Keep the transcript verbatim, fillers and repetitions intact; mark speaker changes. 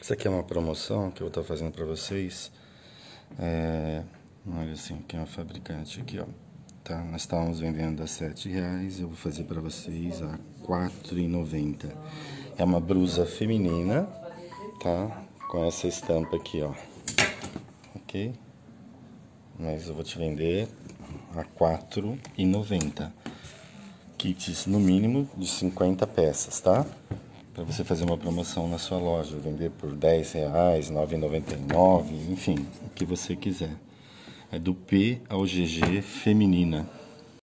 Speaker 1: Essa aqui é uma promoção que eu estou fazendo para vocês. É, olha assim, aqui é uma fabricante aqui, ó. Tá? Nós estávamos vendendo a sete reais, eu vou fazer para vocês a quatro reais e noventa centavos. É uma blusa feminina, tá? Com essa estampa aqui, ó. Ok? Mas eu vou te vender a quatro reais e noventa centavos. Kits no mínimo de cinquenta peças, tá? Para você fazer uma promoção na sua loja, vender por dez reais, nove reais e noventa e nove centavos, enfim, o que você quiser. É do P ao G G feminina.